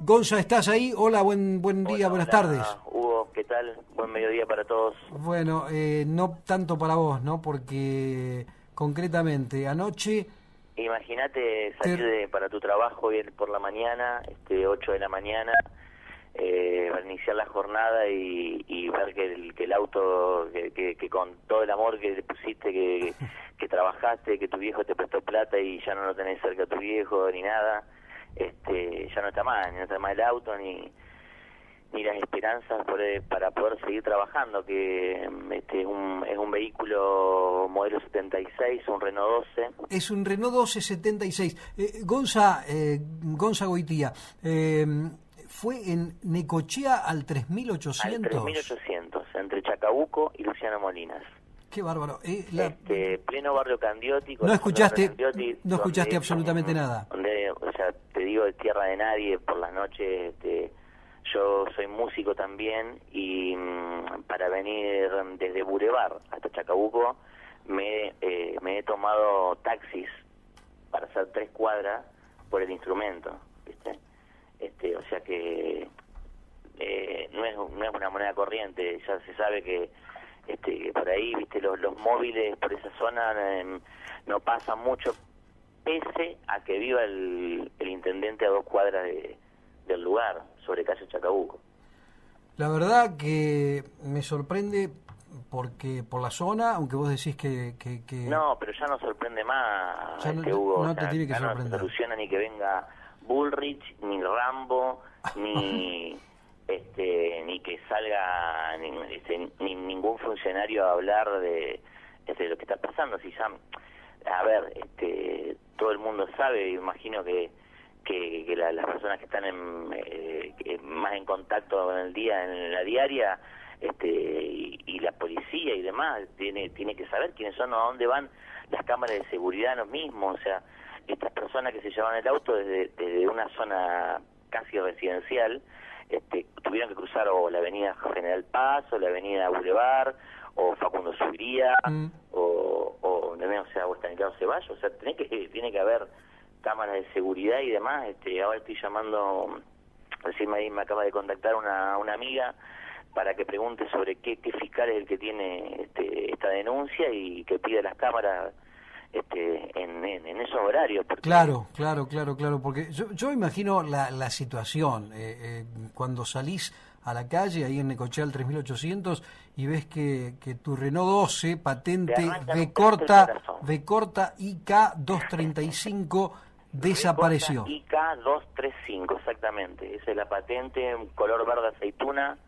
Gonza, ¿estás ahí? Hola, buen día, buenas tardes. Hugo, ¿qué tal? Buen mediodía para todos. Bueno, no tanto para vos, ¿no? Porque concretamente anoche... Imagínate salir para tu trabajo bien por la mañana, 8 de la mañana, para iniciar la jornada y ver que el auto, que con todo el amor que le pusiste, que trabajaste, que tu viejo te prestó plata y ya no lo tenés cerca a tu viejo ni nada, ya no está más, ni no está más el auto, ni las esperanzas para poder seguir trabajando, que es un vehículo modelo 76, un Renault 12. Es un Renault 12 76. Gonza Goitía, ¿fue en Necochea al 3800? Al 3800, entre Chacabuco y Luciano Molinas. Qué bárbaro. Pleno barrio Candioti. No escuchaste absolutamente nada. Donde, o sea, te digo, de tierra de nadie, por las noches, yo soy músico también y para venir desde Boulevard hasta Chacabuco me he tomado taxis para hacer 3 cuadras por el instrumento, ¿viste? O sea que no es una moneda corriente, ya se sabe que por ahí, ¿viste? Los móviles por esa zona no pasan mucho, pese a que viva el intendente a 2 cuadras del lugar, sobre calle Chacabuco. La verdad que me sorprende porque por la zona, aunque vos decís que... No, pero ya no sorprende más, ya Hugo. No te tiene que sorprender. No soluciona ni que venga Bullrich, ni Rambo, ni ni que salga ni ningún funcionario a hablar de lo que está pasando. Si ya, a ver, todo el mundo sabe, imagino que las personas que están más en contacto en el día, en la diaria, y la policía y demás, tiene que saber quiénes son o a dónde van las cámaras de seguridad en los mismos. O sea, estas personas que se llevan el auto desde una zona casi residencial, tuvieron que cruzar o la avenida General Paz, o la avenida Boulevard, o Facundo Subría, o Estanislao Ceballos. O sea, tiene que haber cámaras de seguridad y demás. Ahora estoy llamando, recién me acaba de contactar una amiga para que pregunte sobre qué fiscal es el que tiene esta denuncia y que pide las cámaras en esos horarios. Porque... Claro, porque yo imagino la situación, cuando salís a la calle, ahí en Necochea al 3800, y ves que tu Renault 12, patente V corta IK 235, desapareció. IK 235, exactamente. Esa es la patente, un color verde aceituna.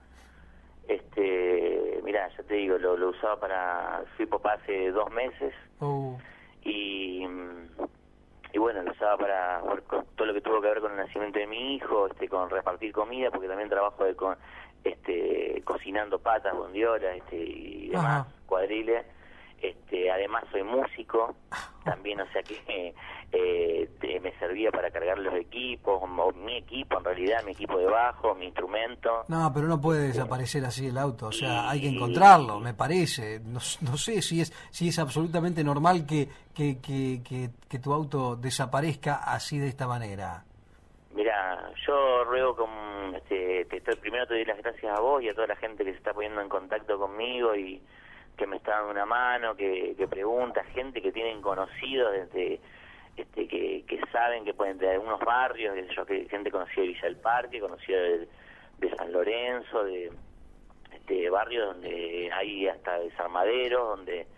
Mirá, ya te digo, lo usaba fui papá hace 2 meses. Y bueno, lo usaba para todo lo que tuvo que ver con el nacimiento de mi hijo, con repartir comida, porque también trabajo cocinando patas, bondiolas, y demás, cuadriles. Además soy músico también, o sea que me servía para cargar los equipos, o mi equipo en realidad, mi equipo de bajo, mi instrumento. No, pero no puede desaparecer así el auto, o sea, hay que encontrarlo, me parece. No sé si es absolutamente normal que tu auto desaparezca así de esta manera. Mira, yo ruego primero te doy las gracias a vos y a toda la gente que se está poniendo en contacto conmigo y que me está dando una mano, que pregunta, gente que tienen conocidos desde que saben que pueden tener algunos barrios, gente conocida de Villa del Parque, conocida de San Lorenzo, de barrios donde hay hasta desarmaderos, donde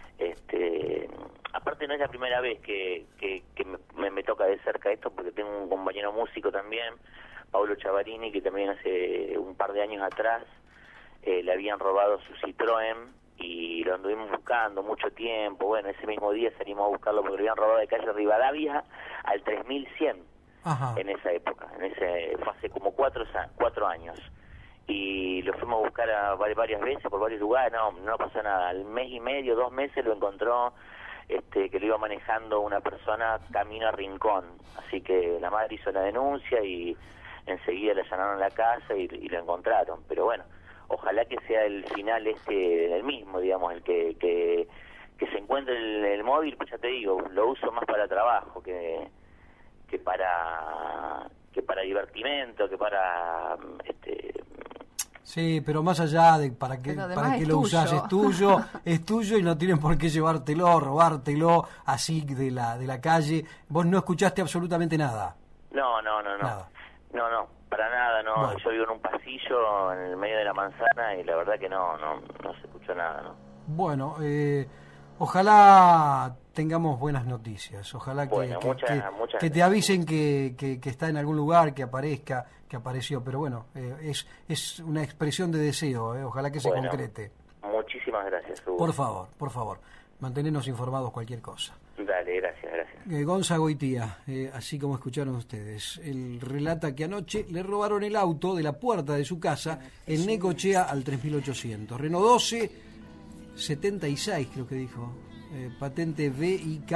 aparte no es la primera vez que me toca de cerca esto, porque tengo un compañero músico también, Paulo Chavarini, que también hace un par de años atrás le habían robado su Citroën y lo anduvimos buscando mucho tiempo. Bueno, ese mismo día salimos a buscarlo porque lo habían robado de calle Rivadavia al 3100. En esa época, fue hace como 4 años, y lo fuimos a buscar varias veces por varios lugares. No pasó nada. Al mes y medio, 2 meses, lo encontró que lo iba manejando una persona camino a Rincón, así que la madre hizo la denuncia y enseguida le allanaron la casa y lo encontraron. Pero bueno, ojalá que sea el final del mismo, digamos, el que se encuentre el móvil. Pues ya te digo, lo uso más para trabajo que para para divertimento, que para Sí, pero más allá de para qué lo usás, es tuyo y no tienen por qué llevártelo, robártelo así de la calle. Vos no escuchaste absolutamente nada. No, Nada. no, para nada, no. Bueno. Yo vivo en un pasillo en el medio de la manzana y la verdad que no se escuchó nada, ¿no? Bueno, ojalá tengamos buenas noticias, ojalá Bueno, muchas que te avisen que está en algún lugar, que aparezca, que apareció, pero bueno, es una expresión de deseo, ojalá que se concrete. Muchísimas gracias, Hugo. Por favor, mantenernos informados cualquier cosa. Dale, gracias. Gonza Goitía, así como escucharon ustedes, él relata que anoche le robaron el auto de la puerta de su casa en Necochea al 3800. Renault 12, 76 creo que dijo, patente VIK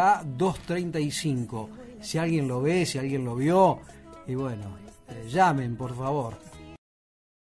235. Si alguien lo ve, si alguien lo vio, y bueno, llamen por favor.